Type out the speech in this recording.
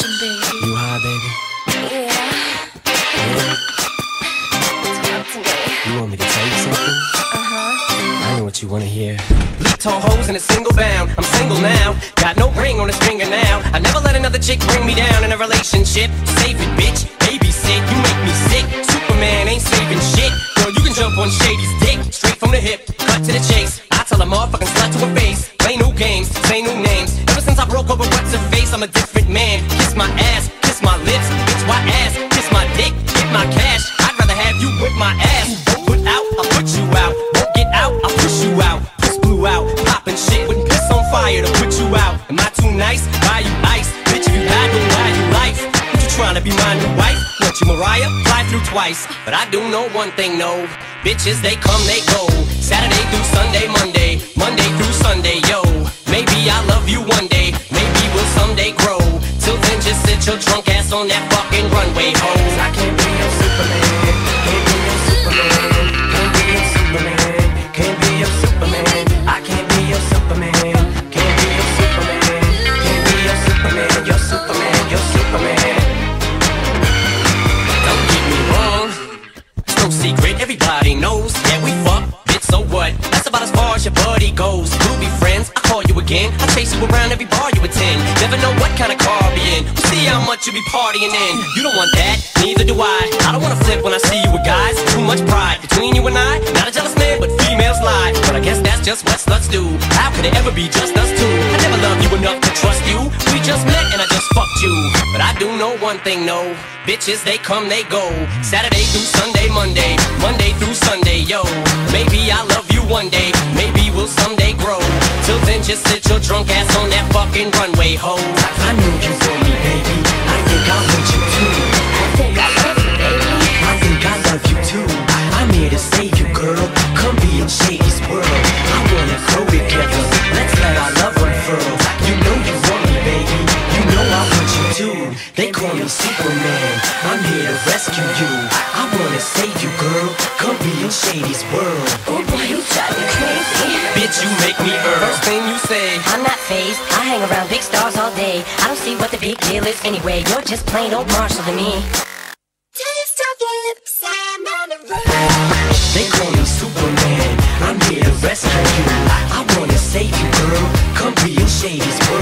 baby. You high, baby? Yeah. Yeah. Talk to me. You want me to tell you something? I know what you wanna hear. Tall hoes in a single bound. I'm single now. Got no ring on a finger now. I never let another chick bring me down in a relationship. Save it, bitch. Babysit. You make me sick. Superman ain't saving shit. Girl, you can jump on Shady's dick. Straight from the hip. Cut to the chase. I tell a motherfucking slut to her face. Play new games. Say new names. Ever since I broke up with what's her face, I'm a different man. Kiss my ass. Kiss my lips. Bitch, why ass? Kiss my dick. Get my cash. I'd rather have you whip my ass. Don't put out. I'll put you out. Won't get out. I'll push you out. Out, poppin' shit with piss on fire to put you out. Am I too nice? Buy you ice. Bitch, if you die, don't buy you life. What you tryna be my new wife? Want you Mariah? Fly through twice. But I do know one thing, no. Bitches, they come, they go. Saturday through Sunday, Monday. Monday through Sunday, yo. Maybe I'll love you one day. Maybe we'll someday grow. Till then, just sit your drunk ass on that fucking runway, ho. I can't be your Superman. Can't be your Superman. Can't be your Superman. Can't be your Superman. I can't be your Superman. Can't be your Superman. Can't be your Superman. You're Superman. You're Superman. Don't get me wrong, it's no secret, everybody knows that we fuck, bitch, so what? That's about as far as your buddy goes. We'll be friends, I call you again. I chase you around every bar you attend. Never know what kind of car I'll be in. We'll see how much you be partying in. You don't want that, neither do I. I don't wanna flip when I see you with guys. Too much pride between you and I. Not a jealous man, but females lie. But I guess that's just what sluts do. How could it ever be just us two? I never loved you enough to trust you. We just met and I just fucked you. But I do know one thing, no. Bitches, they come, they go. Saturday through Sunday, Monday. Monday through Sunday, yo. Maybe I'll love you one day. Maybe we'll someday grow. Till then, just sit your drunk ass on that fucking runway, ho. I know you want me, baby. I think I want you too. I think I love you, baby. I think I love you too. I'm here to save you, girl. Come be in Shady's world. I wanna grow together. Let's let our love unfurl. You know you want me, baby. You know I want you too. They call me Superman. I'm here to rescue you. I wanna save you, girl. Come be in Shady's world. Oh boy, you drive me crazy. Bitch, you make me First thing you say, I'm not phased. I hang around big stars all day. I don't see what the big deal is anyway. You're just plain old Marshall to me. Taste of your lips, I'm on the run. They call me Superman. I'm here to rescue you. I wanna save you, girl. Come be in Shady's world.